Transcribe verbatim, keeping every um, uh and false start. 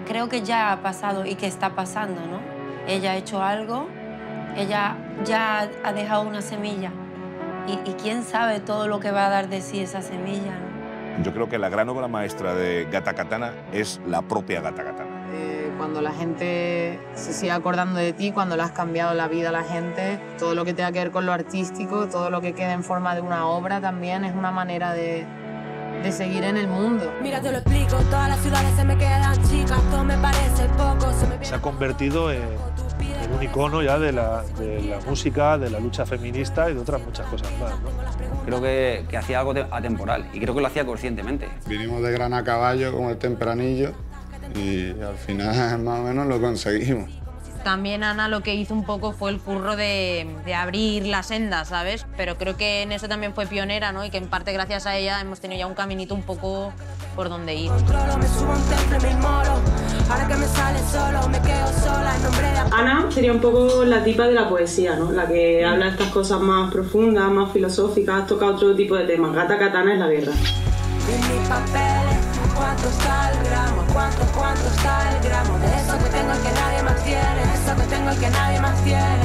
creo que ya ha pasado y que está pasando, ¿no? Ella ha hecho algo, ella ya ha dejado una semilla y, y quién sabe todo lo que va a dar de sí esa semilla, ¿no? Yo creo que la gran obra maestra de Gata Katana es la propia Gata Katana. Eh, cuando la gente se sigue acordando de ti, cuando le has cambiado la vida a la gente, todo lo que tenga que ver con lo artístico, todo lo que quede en forma de una obra también es una manera de, de seguir en el mundo. Mira, te lo explico, todas las ciudades se me quedan chicas, todo me parece poco. Se, me... se ha convertido en, en un icono ya de la, de la música, de la lucha feminista y de otras muchas cosas más, ¿no? Creo que, que hacía algo atemporal y creo que lo hacía conscientemente. Vinimos de Gran a caballo con el tempranillo y al final más o menos lo conseguimos. También Ana lo que hizo un poco fue el curro de, de abrir la senda, ¿sabes? Pero creo que en eso también fue pionera, ¿no? Y que en parte gracias a ella hemos tenido ya un caminito un poco por donde ir. Ana sería un poco la tipa de la poesía, ¿no? La que habla de estas cosas más profundas, más filosóficas, toca otro tipo de temas. Gata Katana es la guerra. ¿Cuánto está el gramo? ¿Cuánto, cuánto está el gramo? De eso que tengo el que nadie más tiene, eso que tengo el que nadie más tiene.